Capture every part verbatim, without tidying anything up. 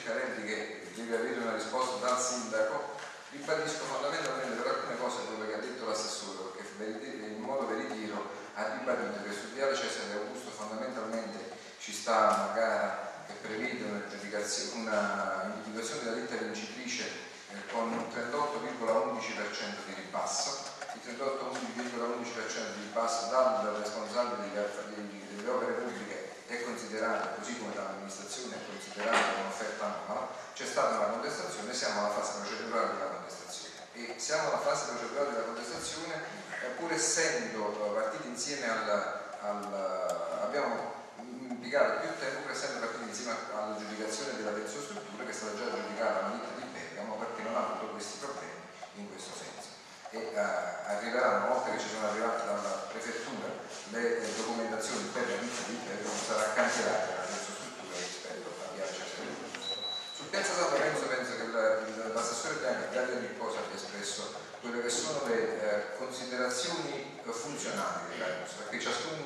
Ciccarelli, che deve avere una risposta dal sindaco, ribadisco fondamentalmente per alcune cose quello che ha detto l'assessore, perché in modo veritiero ha ribadito che sul viale Cesare Augusto fondamentalmente ci sta una gara che prevede una individuazione della ditta vincitrice eh, con un trentotto virgola undici per cento di ribasso, il trentotto virgola undici per cento di ribasso dal responsabile delle opere pubbliche è considerato, così come dall'amministrazione, è considerato un'offerta anomala. C'è stata una contestazione, siamo alla fase procedurale della contestazione e siamo alla fase procedurale della contestazione eh, pur essendo partiti insieme al, al abbiamo impiegato più tempo per essere partiti insieme all'aggiudicazione della tensostruttura, che è stata già aggiudicata alla ditta di Bergamo perché non ha avuto questi problemi in questo senso. E uh, arriveranno, una volta che ci sono arrivate dalla prefettura le eh, documentazioni per la ditta di Bergamo, sarà cancellata la tensostruttura rispetto a viale Cesare Augusto. Su Piazza San Lorenzo penso che l'assessore Bianchi, da ogni cosa, abbia espresso quelle che sono le eh, considerazioni eh, funzionali dell'Aemus, perché ciascun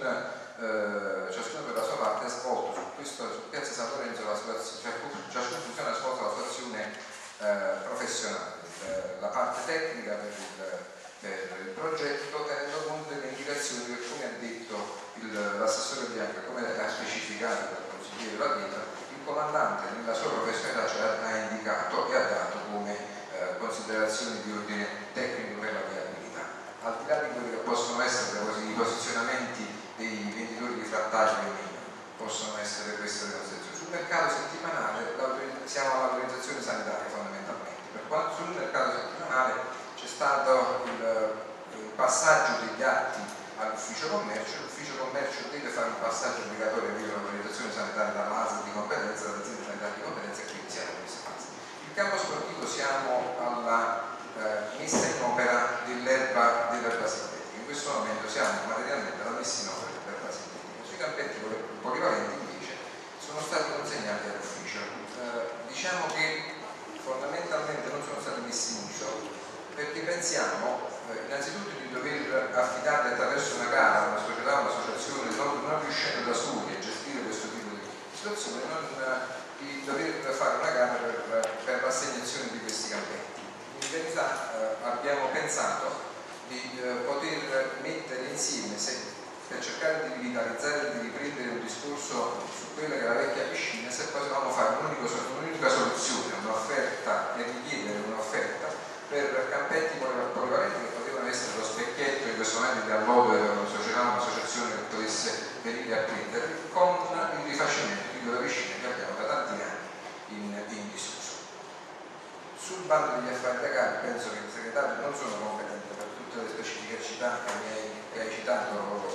Eh, ciascuno per la sua parte ha svolto su, questo, su Piazza San Lorenzo la sua, cioè, ciascun funzione ha svolto la sua azione eh, professionale, eh, la parte tecnica per il, per il progetto, tenendo conto delle indicazioni che, come ha detto l'assessore Bianca, come ha specificato il consigliere La Pietra, il comandante nella sua professionalità ce l'ha indicato e ha dato come eh, considerazioni di ordine tecnico per la viabilità, al di là di quelli che possono essere i posizionamenti dei venditori di frattaggi, possono essere queste le considerazioni. Sul mercato settimanale siamo all'autorizzazione sanitaria fondamentalmente. Per quanto sul mercato settimanale c'è stato il, il passaggio degli atti all'ufficio commercio, l'ufficio commercio deve fare un passaggio obbligatorio di un'autorizzazione sanitaria dall'A S L di competenza, dall'azienda sanitaria di competenza, e quindi siamo in questa fase. Il campo sportivo siamo alla eh, messa in opera dell'erba dell'erba sintetica. In questo momento siamo materialmente alla messa in opera dell'erba sintetica. Sui campetti polivalenti invece sono stati consegnati all'ufficio. Eh, diciamo che fondamentalmente non sono stati messi in uso perché pensiamo eh, innanzitutto di dover affidarli attraverso una gara, una società, un'associazione, non, non riuscendo da soli a gestire questo tipo di situazione, non, di dover fare una gara per, per l'assegnazione di questi campetti. In verità eh, abbiamo pensato di eh, poter mettere insieme, se, per cercare di rivitalizzare e di riprendere un discorso su quella che è la vecchia piscina, se potevamo fare un'unica, un'unica soluzione, un'offerta e richiedere un'offerta per campetti polivalenti che potevano essere lo specchietto in questo momento di allodo di una società, un'associazione che potesse venire a prendere, con il rifacimento di quella piscina che abbiamo da tanti anni in, in disuso. Sul bando degli affari da gara penso che il segretario non sono competente per tutte le specificità che, mi hai, che hai citato,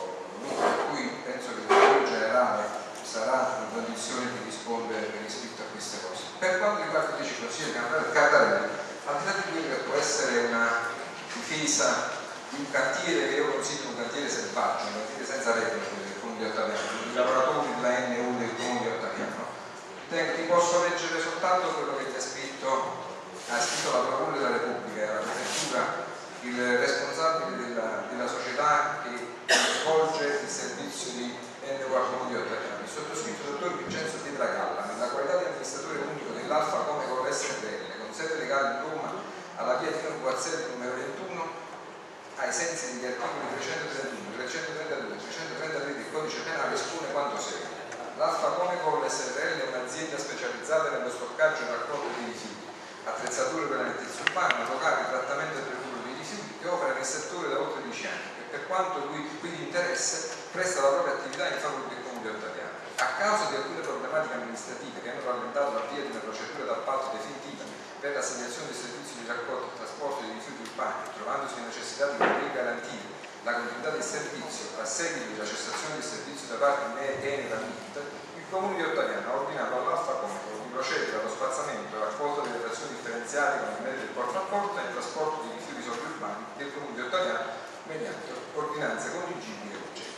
per cui penso che il direttore generale sarà in condizione di rispondere per iscritto a queste cose. Per quanto riguarda invece il Consiglio Cardarelli, al di là di quello che può essere una difesa di un cantiere che io considero un cantiere selvaggio, un cantiere senza regole del Comune di Ottaviano, i lavoratori della N U del Comune di Ottaviano, ti posso leggere soltanto quello che ti ha scritto, ha scritto la Procura della Repubblica, la Prefettura, il responsabile della, della società che svolge il servizio di N U al Comune di Ottaviano, il sottoscritto dottor Vincenzo Pietragalla, nella qualità di amministratore unico dell'Alfa Comeco S R L, con sede legale in Roma, alla via Tino Guazzelli numero ventuno, ai sensi degli articoli trecentotrentuno, trecentotrentadue, trecentotrentatré del codice penale, espone quanto segue. L'Alfa Comeco S R L è un'azienda specializzata nello stoccaggio e raccolto di rifiuti, attrezzature per la nettezza urbana, locali, trattamento e recupero di rifiuti, che opera nel settore da oltre dieci anni e per quanto lui quindi interesse presta la propria attività in favore del Comune di Ottaviano. A causa di alcune problematiche amministrative che hanno rallentato l'avvio di una procedura d'appalto definitiva per l'assegnazione dei servizi di raccolta e trasporto di rifiuti urbani, trovandosi in necessità di poter garantire la continuità del servizio a seguito della cessazione del servizio da parte di Eni da M I T, il Comune di Ottaviano ha ordinato all'Alfa Comeco di procedere allo spazzamento e raccolta delle frazioni differenziate con i mezzi del porta a porta e il trasporto di rifiuti sottourbani del Comune di Ottaviano mediante ordinanze contingibili e urgenti.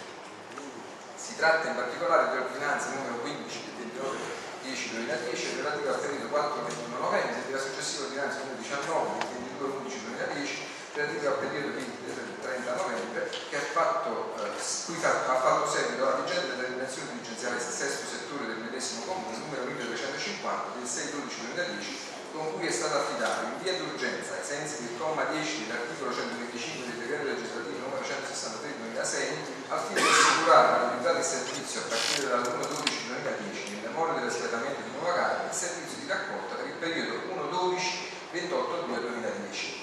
Si tratta in particolare di ordinanze numero quindici del ventinove dieci duemiladieci relativa al periodo quattro ventuno novembre e della successiva ordinanza numero diciannove del ventidue undici duemiladieci relativa al periodo trenta novembre, che ha fatto eh, cui ha fatto seguito alla vigente determinazione dirigenziale sesto settore del medesimo comune numero milletrecentocinquanta del sei dodici duemiladieci, con cui è stato affidato in via d'urgenza, ai sensi del comma dieci dell'articolo centoventicinque del decreto legislativo numero centosessantatré duemilasei, al fine di assicurare l'attività di servizio a partire dall'primo dodici duemiladieci, nelle more dell'espletamento di nuova gara, il servizio di raccolta per il periodo primo dodici ventotto due duemilaundici.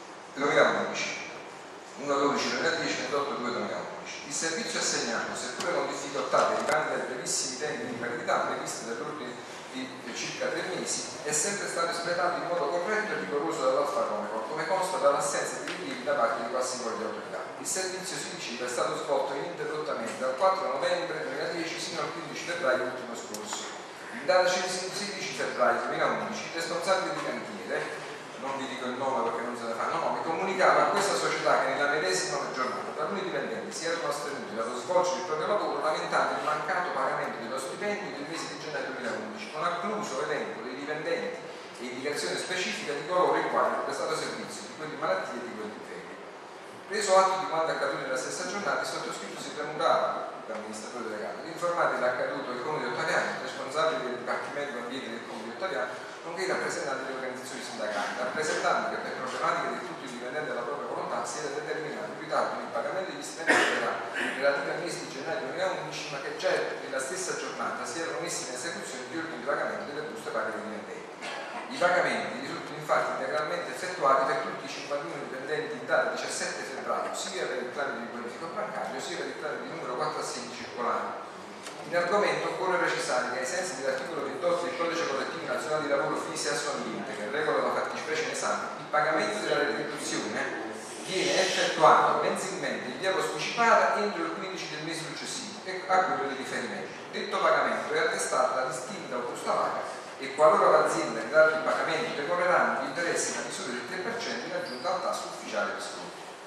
uno dodici duemiladieci, ventotto due duemilaundici. Il servizio assegnato, seppure con difficoltà derivanti dai brevissimi tempi di validità previsti dall'ordine di circa tre mesi, è sempre stato espletato in modo corretto e rigoroso dall'Alfa Romeo, come consta dall'assenza di rilievi da parte di qualsivoglia autorità. Il servizio si diceva è stato svolto ininterrottamente dal quattro novembre duemiladieci sino al quindici febbraio ultimo scorso. In data sedici febbraio duemilaundici, il responsabile di cantiere, non vi dico il nome perché non se ne fa, no, no, mi comunicava a questa società che nella medesima giornata taluni dipendenti si erano astenuti dallo svolgere il proprio lavoro lamentando il mancato pagamento dello stipendio del mese di gennaio duemilaundici, con accluso elenco dei dipendenti e indicazione specifica di coloro i quali hanno prestato servizio, di quelli malattie e di quelli ferie. Preso atto di quanto accaduto nella stessa giornata, il sottoscritto si premurava l'amministratore delegato di informare dell'accaduto ai comuni di Ottaviano, responsabile del Dipartimento Ambiente del comune di Ottaviano, nonché i rappresentanti delle organizzazioni sindacali, rappresentando che per problematiche del tutto dipendente dalla propria volontà si era determinato il ritardo nel pagamento degli stipendi relativi al mese di gennaio duemilaundici, ma che già nella stessa giornata si erano messi in esecuzione gli ordini di pagamento delle buste paga dei dipendenti. I pagamenti risultano infatti integralmente effettuati per tutti i cinquantuno dipendenti in data diciassette febbraio, sia per il tramite di bonifico bancario sia per il tramite di numero quattrocentosedici circolare. In argomento occorre precisare che ai sensi dell'articolo ventotto del Codice Collettivo Nazionale di Lavoro Fisi e Assorbente, che regola la fattispecie in esame, il pagamento della retribuzione viene effettuato mensilmente in via posticipata entro il quindici del mese successivo a quello di riferimento. Detto pagamento è attestato da distinta o busta paga e qualora l'azienda in data di pagamento decorreranno gli interessi in misura del tre per cento in aggiunta al tasso ufficiale di sconto.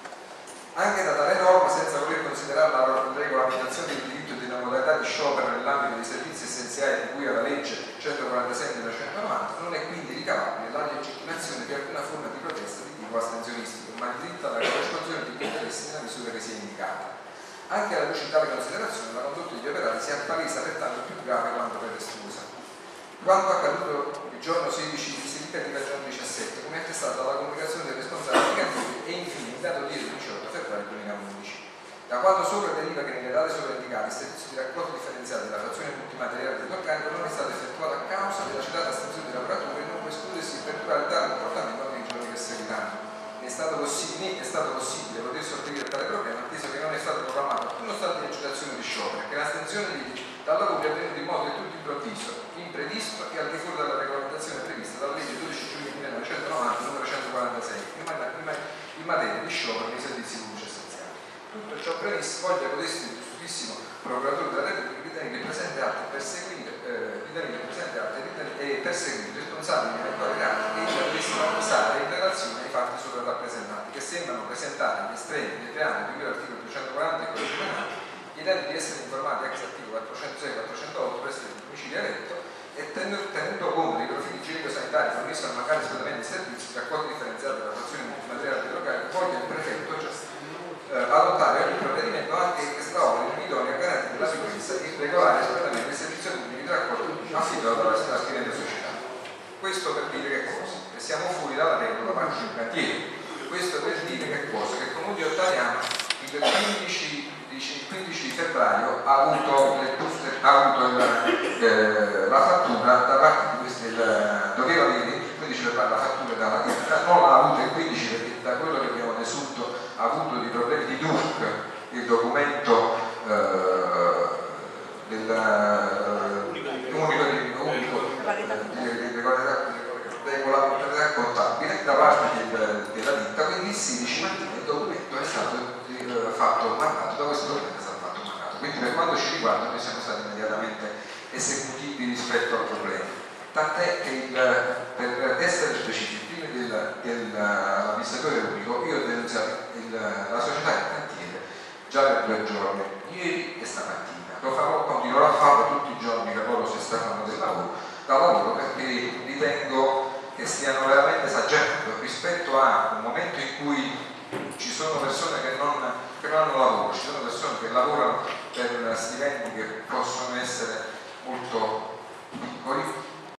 Anche da tale norma, senza voler considerare la regolamentazione del diritto e della modalità di sciopero nell'ambito dei servizi essenziali di cui alla legge centoquarantasei millenovecentonovanta, non è quindi ricavabile la legittimazione di alcuna forma di protesta di tipo astensionistico, ma il diritto alla corrispondenza degli interessi nella misura che sia indicata. Anche alla luce di tale considerazione, la condotta degli operai si appalesa pertanto più grave quanto pretestuosa. Quanto accaduto il giorno sedici si ripete il giorno diciassette, come attestato dalla comunicazione del responsabile di cantiere, e infine il dato dietro diciotto febbraio duemilaundici. Da quanto sopra deriva che nelle date sopra indicate il servizio di raccolta differenziata della frazione multimateriale dell'organico non è stato effettuato a causa della citata astensione dei lavoratori e non può escludersi il perpetuare tale comportamento nei giorni che seguiranno. Né è stato possibile, né è stato possibile poter sopperire tale problema, atteso che non è stato programmato alcuno stato di agitazione di sciopero, che l'astensione dal lavoro è avvenuta in modo del tutto improvviso, imprevisto e al di fuori della regolamentazione prevista dalla legge dodici giugno millenovecentonovanta numero centoquarantasei in materia di sciopero nei servizi pubblici essenziali. Tutto ciò premesso, voglia codesti il giustissimo procuratore della Repubblica ritenere il presente atto perseguire eh, il presente atto e perseguire i responsabili di eventuali reati che ella dovesse accusare in relazione ai fatti sopra rappresentati, che sembrano presentare gli estremi dei reati di cui l'articolo duecentoquaranta del Codice Penale, chiedendo di essere informati ex articolo quattrocentosei quattrocentotto presso il domicilio eletto e tenuto conto dei profili igienico-sanitari connessi al mancato espletamento di servizi di raccolta differenziata della frazione multimateriale del locale, voglia il prefetto eh, adottare ogni provvedimento anche straordinario idoneo a garantire la sicurezza e il regolare espletamento del servizio pubblico di raccolta affidato dalla scrivente società. Questo per dire che cosa? Che siamo fuori dalla regola parte del cantiere. Questo per dire che cosa? Che il Comune di Ottaviano il quindici il quindici febbraio ha avuto, le buste, ha avuto il, eh, la fattura da parte di questi, il, doveva avere il quindici febbraio la fattura dalla ditta, non l'ha avuto il quindici perché da quello che abbiamo desunto ha avuto dei problemi di D U C, il documento eh, del uh, unico di regolarità contabile da parte del, della ditta, quindi il sedici mattina il documento è stato fatto mandato, da questo documento è stato fatto mandato, quindi per quanto ci riguarda noi siamo stati immediatamente esecutivi rispetto al problema, tant'è che il, per essere specifici prima dell'amministratore unico io ho denunziato il, la società del cantiere già per due giorni, ieri e stamattina, lo farò, continuerò a farlo tutti i giorni che loro si stanno del lavoro, da lavoro perché ritengo che stiano veramente esagerando rispetto a un momento in cui ci sono persone che non perché non hanno lavoro, ci sono persone che lavorano per stipendi che possono essere molto piccoli